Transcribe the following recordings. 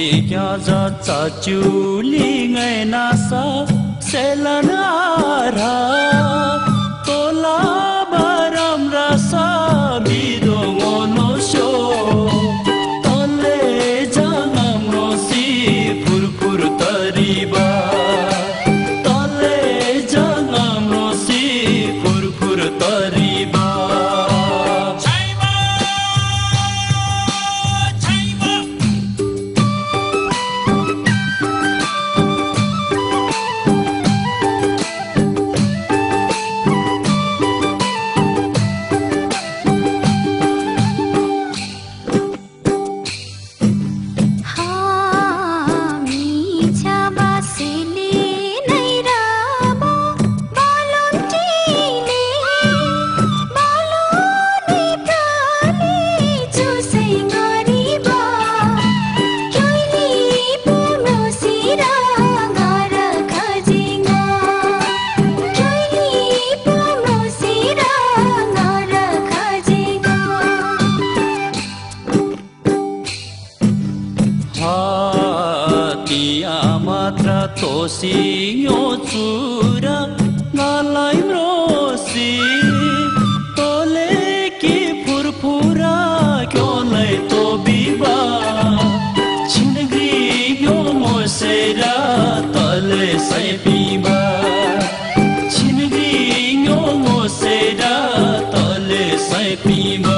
क्या जा चाचुली ngay nasa selanara tola baram rasa bidongono sho tole janam rosi furfur tariba tole janam rosi furfur tariba Tosinyo tsura ngalai mrosi tole ki purpura kyolai to biba chindgi yo mosera tole sai biba chindgi yo mosera tole sai biba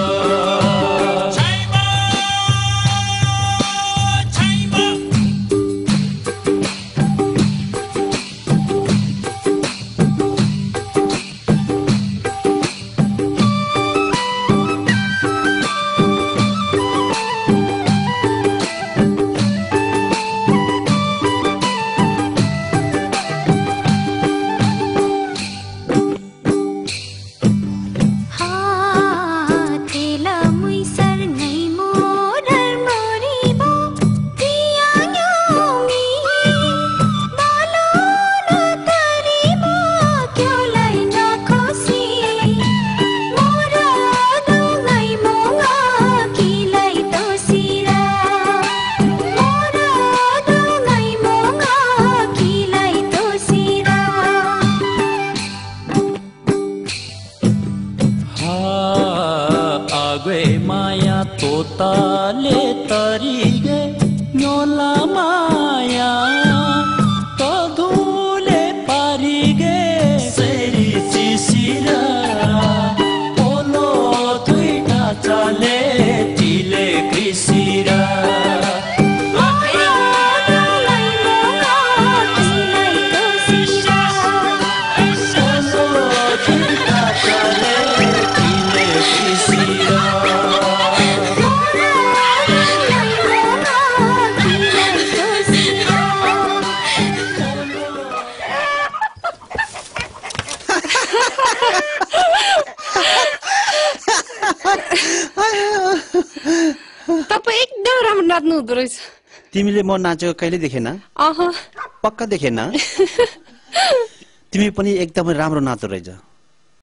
तिमीले म नाचेको कहिले देखेन पक्का देखेन तिमी पनि एकदमै राम्रो नाच्दो रहेछ